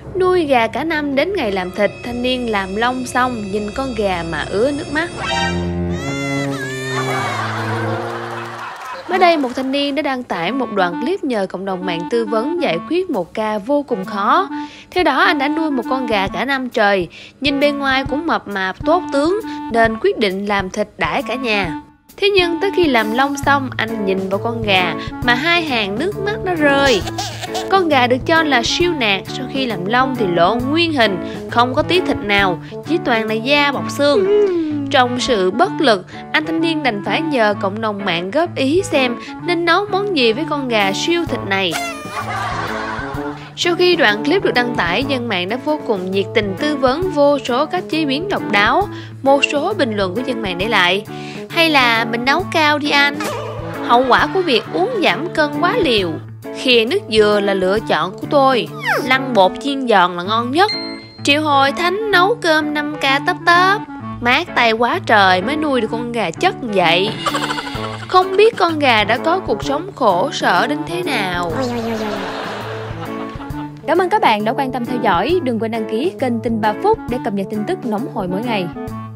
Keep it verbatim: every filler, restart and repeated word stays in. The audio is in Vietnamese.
Nuôi gà cả năm đến ngày làm thịt, thanh niên làm lông xong nhìn con gà mà ứa nước mắt. Mới đây, một thanh niên đã đăng tải một đoạn clip nhờ cộng đồng mạng tư vấn giải quyết một ca vô cùng khó. Theo đó, anh đã nuôi một con gà cả năm trời, nhìn bề ngoài cũng mập mạp tốt tướng nên quyết định làm thịt đãi cả nhà. Thế nhưng tới khi làm lông xong, anh nhìn vào con gà mà hai hàng nước mắt nó rơi. Con gà được cho là siêu nạc, sau khi làm lông thì lộ nguyên hình, không có tí thịt nào, chỉ toàn là da bọc xương. Trong sự bất lực, anh thanh niên đành phải nhờ cộng đồng mạng góp ý xem nên nấu món gì với con gà siêu thịt này. Sau khi đoạn clip được đăng tải, dân mạng đã vô cùng nhiệt tình tư vấn vô số cách chế biến độc đáo. Một số bình luận của dân mạng để lại: hay là mình nấu cao đi anh, hậu quả của việc uống giảm cân quá liều. Khìa nước dừa là lựa chọn của tôi, lăn bột chiên giòn là ngon nhất. Triệu hồi thánh nấu cơm năm k tấp tấp, mát tay quá trời mới nuôi được con gà chất vậy. Không biết con gà đã có cuộc sống khổ sở đến thế nào. Cảm ơn các bạn đã quan tâm theo dõi. Đừng quên đăng ký kênh Tin ba Phút để cập nhật tin tức nóng hổi mỗi ngày.